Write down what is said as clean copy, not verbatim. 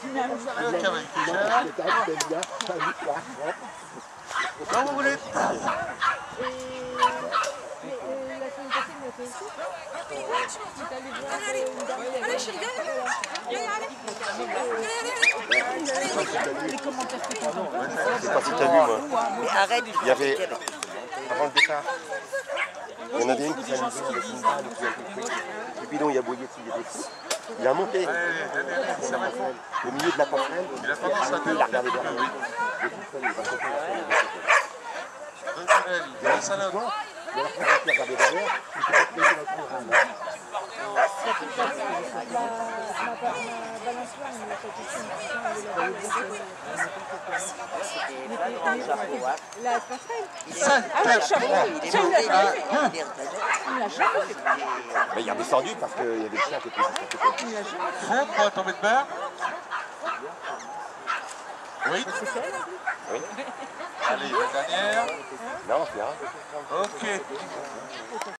avec Richard. Quand vous voulez. Allez, chez le gars. Je sais pas si tu as vu, moi. Mais arrête, Il y avait, avant le départ, il y en avait une qui s'amusait avec une balle, qui a été prise. Le bidon, il a bouillé dessus, il était fou. Il a monté au milieu de la passerelle. Il a pas pensé à Il a regardé derrière. Le tout seul, il va sauter sur les il a un salon. il a regardé derrière, il s'est pas placé dans le programme. La passerelle. Ça, Il est Mais il est redescendu parce qu'il y avait le chien qui était juste à côté. Fond, pas tomber de barre. Oui. Oui. Allez, la dernière. Non, c'est rien. Ok.